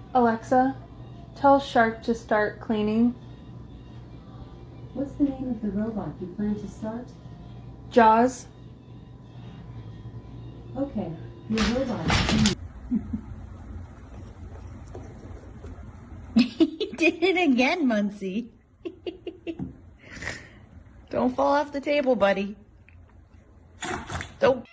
Alexa, tell Shark to start cleaning. What's the name of the robot you plan to start? Jaws. Okay, your robot. He did it again, Muncie. Don't fall off the table, buddy. Don't.